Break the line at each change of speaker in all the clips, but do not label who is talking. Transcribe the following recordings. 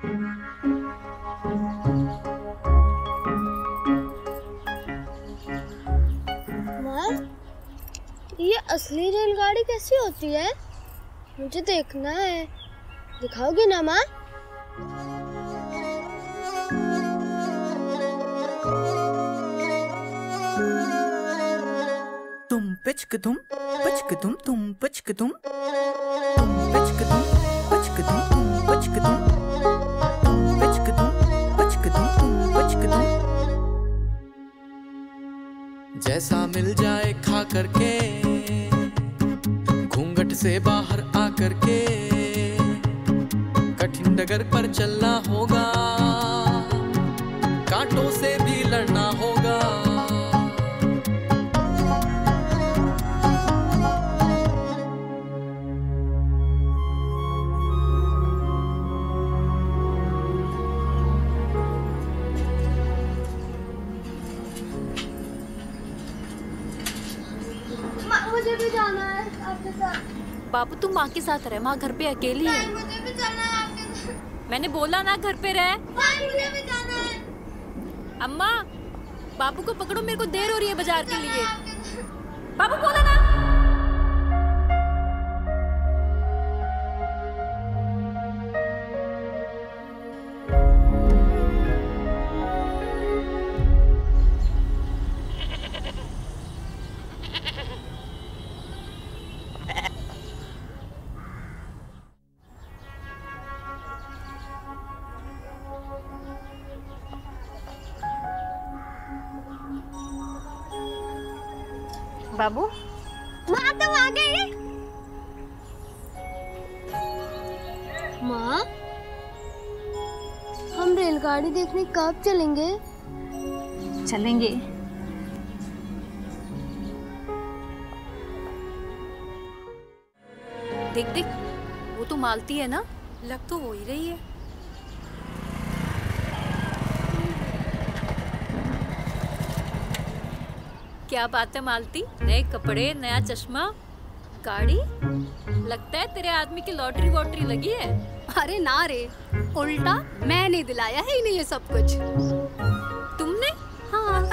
माँ, ये असली रेलगाड़ी कैसी होती है? मुझे देखना है। दिखाओगी ना माँ?
तुम पिचक तुम पचक तुम पचक तुम पिचक तुम पचक तुम पचक तुम पिचक तुम पचक तुम पचक तुम। जैसा मिल जाए खा करके, घूंघट से बाहर आ करके, कठिन डगर पर चलना होगा, कांटों से भी लड़ना होगा।
मुझे भी जाना है आपके साथ।
बाबू तुम माँ के साथ रह, माँ घर पे अकेली है।
मुझे भी जाना है आपके साथ।
मैंने बोला ना घर पे रह।
मुझे भी जाना है।
अम्मा बाबू को पकड़ो, मेरे को देर हो रही है बाजार के लिए। बाबू बोला ना। बाबू
माँ तो आ गई। माँ, हम रेलगाड़ी देखने कब चलेंगे?
चलेंगे। देख देख, वो तो मालती है ना, लग तो हो ही रही है। क्या बात है मालती, नए कपड़े, नया चश्मा, गाड़ी, लगता है तेरे आदमी की लॉटरी वॉटरी लगी है।
अरे ना रे, उल्टा मैंने दिलाया है इन्हें ये सब कुछ।
तुमने?
हाँ।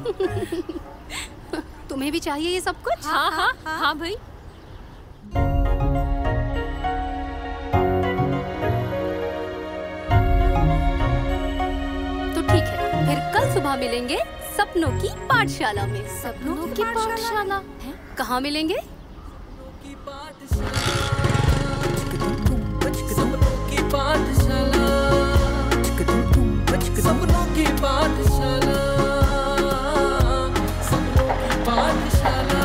तुम्हें भी चाहिए ये सब कुछ?
हाँ हाँ हाँ, हाँ भाई।
तो ठीक है, फिर कल सुबह मिलेंगे सपनों की पाठशाला में।
सपनों की पाठशाला?
कहाँ मिलेंगे?
सपनों की पाठशाला, सपनों की पाठशाला, सपनों की पाठशाला।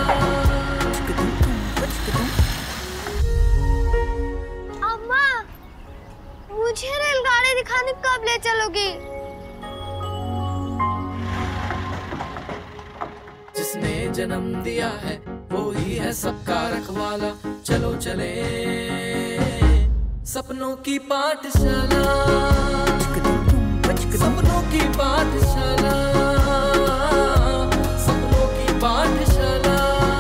अम्मा, मुझे रेलगाड़ी दिखाने कब ले चलोगी?
जिसने जन्म दिया है वो ही है सबका रखवाला। चलो चले सपनों की पाठशाला, सपनों की पाठशाला, सपनों की पाठशाला।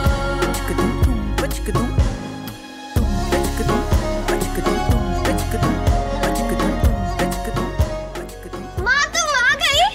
माँ तुम आ गई?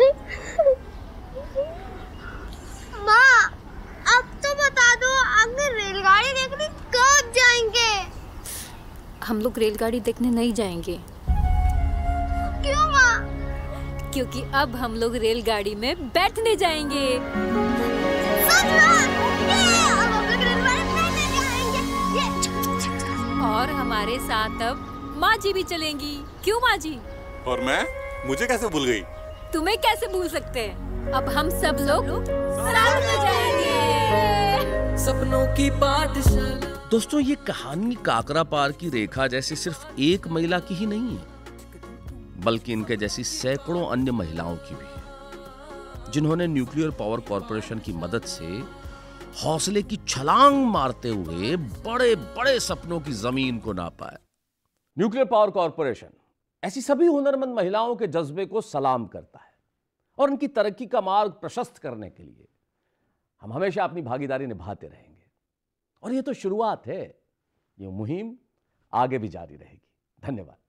माँ, अब तो बता दो, आखिर रेलगाड़ी देखने कब जाएंगे?
हम लोग रेलगाड़ी देखने नहीं जाएंगे।
क्यों माँ?
क्योंकि अब हम लोग रेलगाड़ी में बैठने जाएंगे।
सच में? अब हम लोग रेलगाड़ी में बैठने जाएंगे।
और हमारे साथ अब माँ जी भी चलेंगी। क्यों माँ जी?
और मैं? मुझे कैसे भूल गई?
तुम्हें कैसे भूल सकते हैं? अब हम सब लोग साथ में जाएंगे।
सपनों की पाठशाला।
दोस्तों, ये कहानी काकरा पार की रेखा जैसी सिर्फ एक महिला की ही नहीं है, बल्कि इनके जैसी सैकड़ों अन्य महिलाओं की भी है, जिन्होंने न्यूक्लियर पावर कॉरपोरेशन की मदद से हौसले की छलांग मारते हुए बड़े बड़े सपनों की जमीन को नापा है। न्यूक्लियर पावर कॉरपोरेशन ऐसी सभी हुनरमंद महिलाओं के जज्बे को सलाम करता है और उनकी तरक्की का मार्ग प्रशस्त करने के लिए हम हमेशा अपनी भागीदारी निभाते रहेंगे। और ये तो शुरुआत है, ये मुहिम आगे भी जारी रहेगी। धन्यवाद।